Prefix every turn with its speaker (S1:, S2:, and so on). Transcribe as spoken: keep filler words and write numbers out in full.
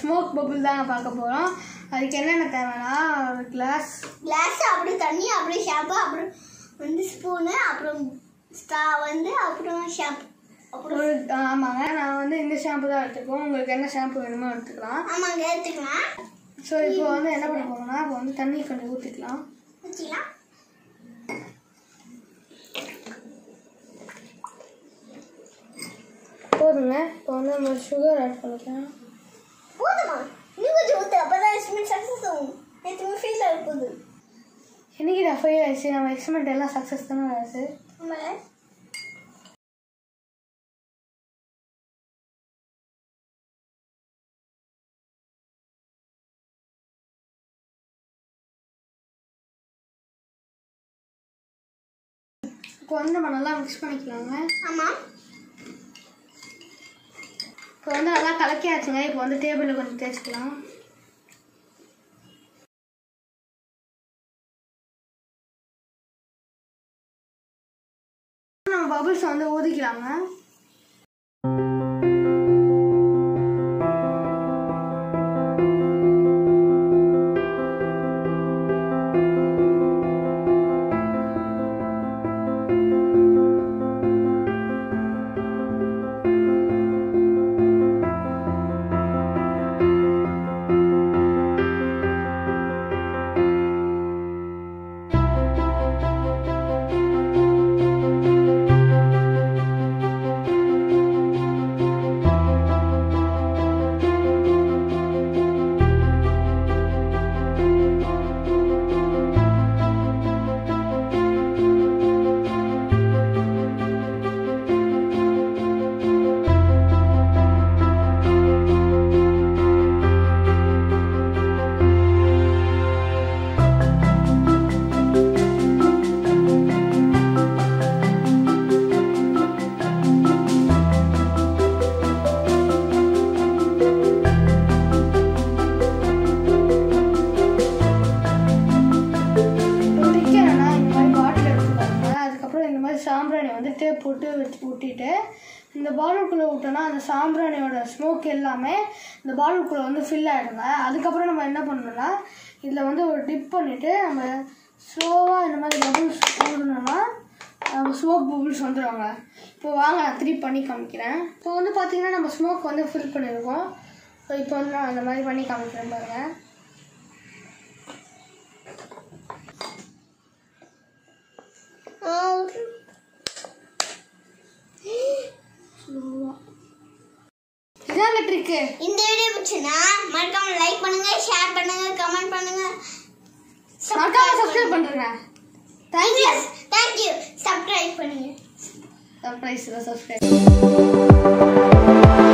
S1: Smoke bubble தாங்க பார்க்க போகிறோம். அதுக்கு என்னென்ன தேவைன்னா ஒரு கிளாஸ்
S2: கிளாஸ் அப்புறம் தண்ணி அப்புறம் ஷாம்பு அப்புறம் வந்து ஸ்பூனு அப்புறம் ஸ்டா வந்து அப்புறம் ஷாம்பு அப்புறம்
S1: ஒரு ஆமாங்க. நான் வந்து இந்த ஷாம்பு தான் எடுத்துக்குவோம். உங்களுக்கு என்ன ஷாம்பு வேணுமோ எடுத்துக்கலாம்.
S2: ஆமாங்க எடுத்துக்கலாம்.
S1: ஸோ இப்போ வந்து என்ன பண்ண போகிறோம்னா இப்போ வந்து தண்ணி கொஞ்சம் ஊற்றிக்கலாம்.
S2: ஊற்றிக்கலாம்.
S1: போதுங்க. இப்போ வந்து நம்ம சுகர் ஆட் பண்ணிக்கலாம்.
S2: போதுமா? இன்னும் கொஞ்சம் ஊற்று, அப்போ தான் எக்ஸ்பெரிமெண்ட் சக்ஸஸ் ஆகும். நேற்று ஃபெயில் ஆக போகுது.
S1: இன்னைக்கு நான் ஃபெயில் ஆயிடுச்சு. நம்ம எக்ஸ்பெரிமெண்ட் எல்லாம் சக்ஸஸ் தானே ஆச்சு.
S2: ஆமாங்க.
S1: இப்போ வந்து நம்ம நல்லா மிக்ஸ் பண்ணிக்கலாங்க.
S2: ஆமாம்.
S1: இப்போ வந்து நல்லா கலக்கியாச்சுங்க. இப்போ வந்து டேபிளில் கொஞ்சம் தேய்ச்சிக்கலாம். நம்ம பபிள்ஸ் வந்து ஊதிக்கலாங்க. சாம்பிராணி வந்து டேப் போட்டு வச்சு ஊட்டிட்டு இந்த பாலுக்குள்ளே விட்டோன்னா அந்த சாம்பிராணியோட ஸ்மோக் எல்லாமே இந்த பாலுக்குள்ளே வந்து ஃபில் ஆகிடுங்க. அதுக்கப்புறம் நம்ம என்ன பண்ணணும்னா இதில் வந்து ஒரு டிப் பண்ணிவிட்டு நம்ம ஸ்லோவாக இந்த மாதிரி பபுள்ஸ் ஊடணும்னா நம்ம ஸ்மோக் பபுள்ஸ் வந்துடுவாங்க. இப்போ வாங்க நான் திருப்பி பண்ணி காமிக்கிறேன். இப்போ வந்து பார்த்திங்கன்னா நம்ம ஸ்மோக் வந்து ஃபில் பண்ணியிருக்கோம். ஸோ இப்போ வந்து நான் அந்த மாதிரி பண்ணி காமிக்கிறேன் பாருங்கள். இதாங்க ட்ரிக்கு.
S2: இந்த வீடியோ பிடிச்சினா மறக்காம லைக் பண்ணுங்க, ஷேர் பண்ணுங்க, கமெண்ட் பண்ணுங்க,
S1: மறக்காம சப்ஸ்கிரைப் பண்ணுங்க.
S2: Thank you. Thank you. Subscribe பண்ணுங்க.
S1: Surprise subscribe